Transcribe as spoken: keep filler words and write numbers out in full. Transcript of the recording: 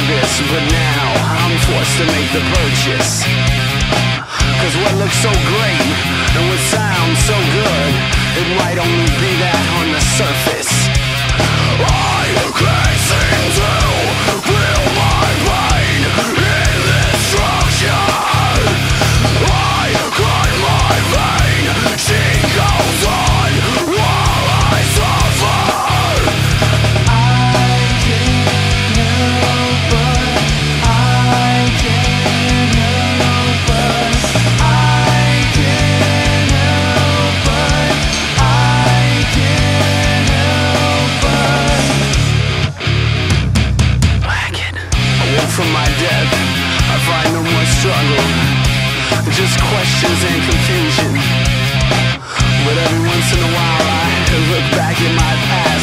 this, but now I'm forced to make the purchase. Cause what looks so great and what sounds so good, it might only be that on the surface. I can't seem to feel my pain in this structure. I cut my vein, she goes on while I suffer. I can't help but, I can't help but, I can't help but, I can't help but. Wagon. I woke from my death, I find no more struggle, just questions and confusion. But every once in a while I look back at my past